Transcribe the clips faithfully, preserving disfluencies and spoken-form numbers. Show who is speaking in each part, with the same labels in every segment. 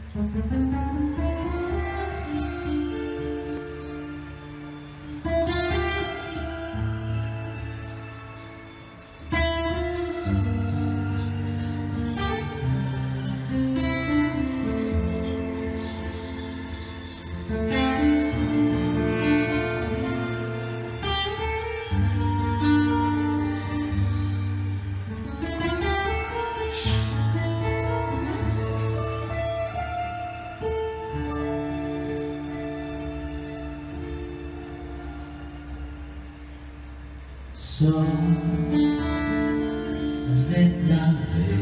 Speaker 1: Gió rét đang về,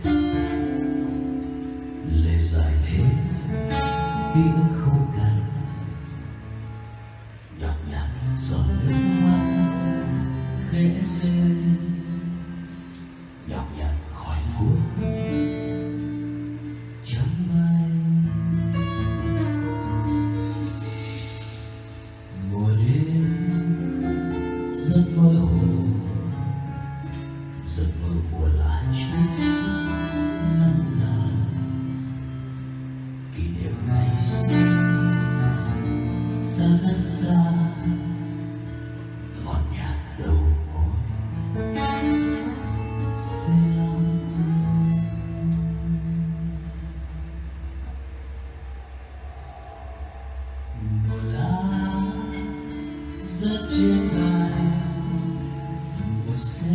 Speaker 1: lệ dài thế ký ức khô cằn, nhọc nhằn giọt nước mắt khẽ rơi, nhọc nhằn khói thuốc trắng bay. Mùa đêm giấc mơ hồ, giấc mơ của lá trúc năm nào, kỷ niệm ngày xưa xa rất xa, ngọt nhạt đầu môi xe lắm. Mùa lá rớt trên vai, mùa xe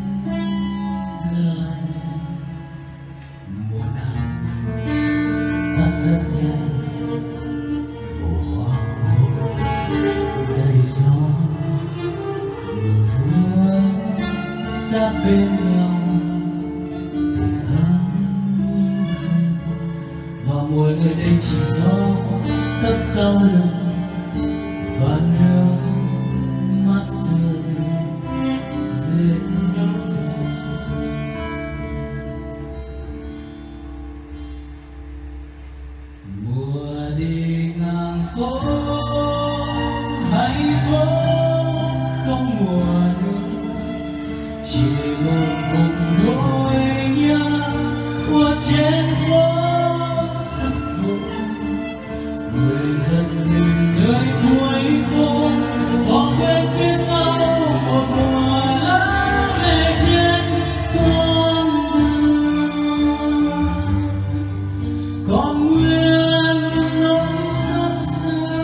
Speaker 1: lạnh, mùa nắng tắt rất nhanh, mùa hoàng hôn đầy gió, mùa mưa sát bên nhau để ấm, và mùa nơi đây chỉ gió tấp sau lưng và nước mắt rơi rơi rơi. Mùa đi ngang phố hay phố không mùa nữa, chỉ một vùng nỗi nhớ của trên phố sắp vội. Người dân mình nơi cuối phố bỏ quên phía sau một mùa lá về trên con đường, còn nguyên nỗi xót xa.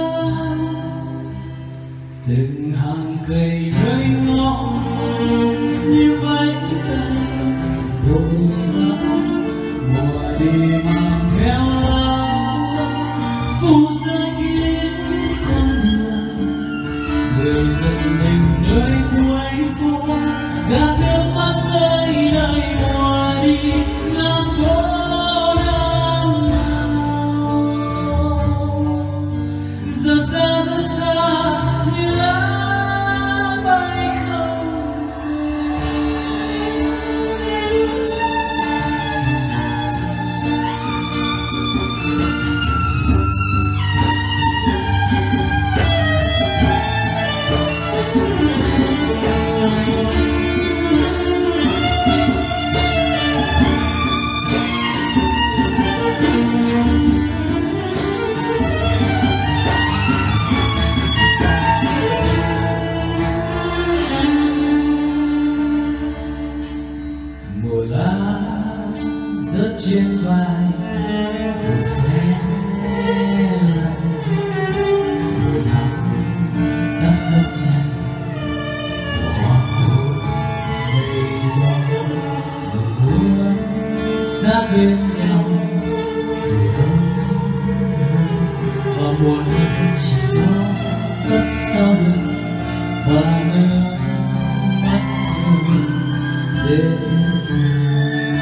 Speaker 1: Từng hàng cây nơi ngõ như vách đá vội vã, mùa đi mang theo phủ rơi kín con đường. Người dân mình nơi cuối phố gạt nước mắt rơi đầy mùa đi ngang phố năm nào. Giờ xa giờ xa như lá bay không mùa lá rớt trên vai, mùa xe lạnh, mùa nắng đã rất nhanh, mùa hoàng hôn đầy gió, mùa mưa sát bên nhau để ấm nhau, và mùa này chỉ gió cất sau lưng và nước mắt rơi rơi rơi.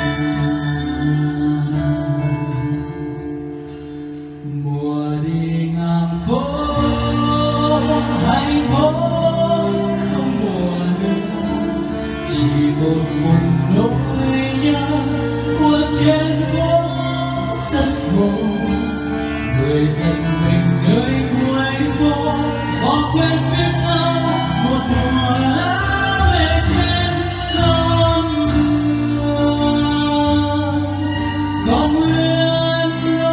Speaker 1: Mùa đi ngang phố hay phố không mùa nữa, chỉ một vùng nỗi nhớ của trên phố sân phố. Người dân mình nơi cuối phố bỏ quên phía sau một mùa lá về trên con đường, còn nguyên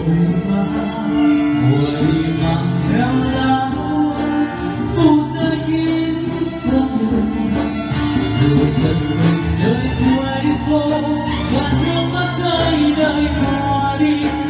Speaker 1: phá mùa đi mang theo lá phù rơi kín con đường mùa dần mình nơi cuối phố và nước mắt rơi nơi hoa đi.